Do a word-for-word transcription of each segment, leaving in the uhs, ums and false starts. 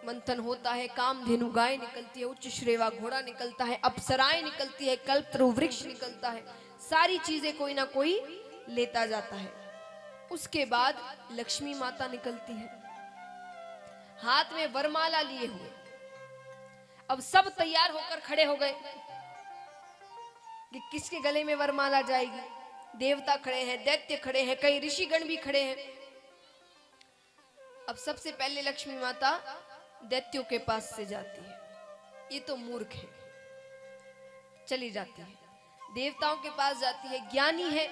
मंथन होता है, कामधेनु गाय निकलती है, उच्च श्रेवा घोड़ा निकलता है, अप्सराएं निकलती है, कल्पतरु वृक्ष निकलता है, सारी चीजें कोई ना कोई लेता जाता है। उसके बाद लक्ष्मी माता निकलती है, हाथ में वरमाला लिए हुए। अब सब तैयार होकर खड़े हो गए कि किसके गले में वरमाला जाएगी। देवता खड़े हैं, दैत्य खड़े हैं, कई ऋषिगण भी खड़े हैं। अब सबसे पहले लक्ष्मी माता दैत्यों के पास से जाती है, ये तो मूर्ख है, चली जाती है। देवताओं के पास जाती है, ज्ञानी है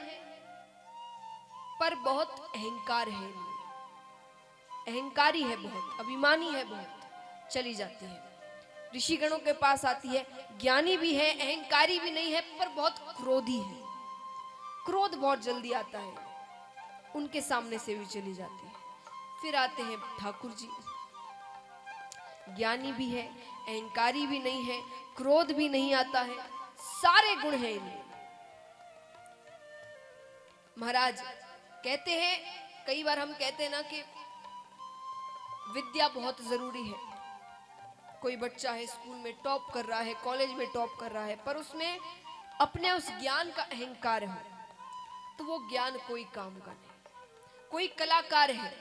पर बहुत अहंकार है, अहंकारी है बहुत, अभिमानी है बहुत, चली जाती है। ऋषिगणों के पास आती है, ज्ञानी भी है, अहंकारी भी नहीं है, पर बहुत क्रोधी है, क्रोध बहुत जल्दी आता है, उनके सामने से भी चली जाती है। फिर आते हैं ठाकुर जी, ज्ञानी भी है, अहंकारी भी नहीं है, क्रोध भी नहीं आता है, सारे गुण हैं इनमें। महाराज कहते हैं, कई बार हम कहते हैं ना कि विद्या बहुत जरूरी है। कोई बच्चा है, स्कूल में टॉप कर रहा है, कॉलेज में टॉप कर रहा है, पर उसमें अपने उस ज्ञान का अहंकार है, तो वो ज्ञान कोई काम का नहीं। कोई कलाकार है,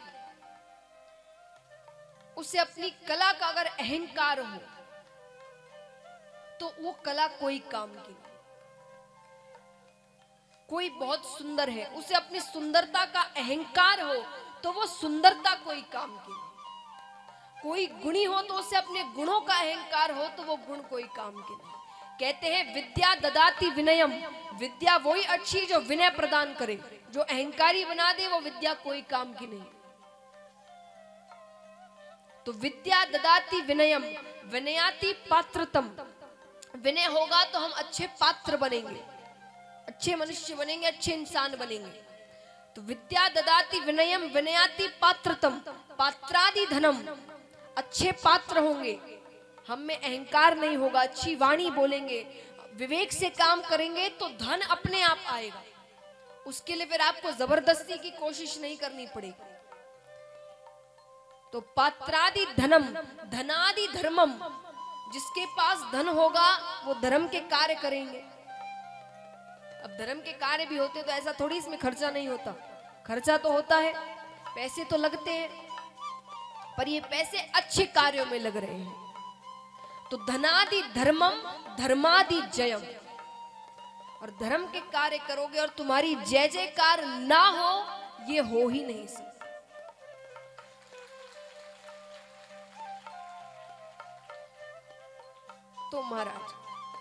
उसे अपनी कला का अगर अहंकार हो तो वो कला कोई काम की नहीं। कोई बहुत सुंदर है, उसे अपनी सुंदरता का अहंकार हो तो वो सुंदरता कोई काम की नहीं। कोई गुणी हो तो उसे अपने गुणों का अहंकार हो तो वो गुण कोई काम के नहीं। कहते हैं विद्या ददाति विनयम, विद्या वही अच्छी जो विनय प्रदान करे, जो अहंकारी बना दे वो विद्या कोई काम की नहीं। तो विद्या ददाति विनयम, विनयाति पात्रतम, विनय होगा तो हम अच्छे पात्र बनेंगे, अच्छे मनुष्य बनेंगे, अच्छे इंसान बनेंगे। तो विद्या ददाति विनयम विनयाति पात्रतम, पात्रादि धनम, अच्छे पात्र होंगे, हम में अहंकार नहीं होगा, अच्छी वाणी बोलेंगे, विवेक से काम करेंगे तो धन अपने आप आएगा। उसके लिए फिर आपको जबरदस्ती की कोशिश नहीं करनी पड़ेगी। तो पात्रादि धनम, धनादि धर्मम, जिसके पास धन होगा वो धर्म के कार्य करेंगे। अब धर्म के कार्य भी होते तो ऐसा थोड़ी इसमें खर्चा नहीं होता, खर्चा तो होता है, पैसे तो लगते हैं, पर ये पैसे अच्छे कार्यों में लग रहे हैं। तो धनादि धर्मम धर्मादि जयम, और धर्म के कार्य करोगे और तुम्हारी जय जयकार ना हो, ये हो ही नहीं सकता। तो महाराज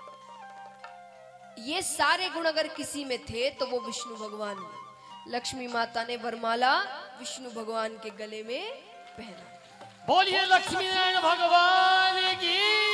ये सारे गुण अगर किसी में थे तो वो विष्णु भगवान में। लक्ष्मी माता ने वरमाला विष्णु भगवान के गले में पहना। बोलिए लक्ष्मी नारायण भगवान की।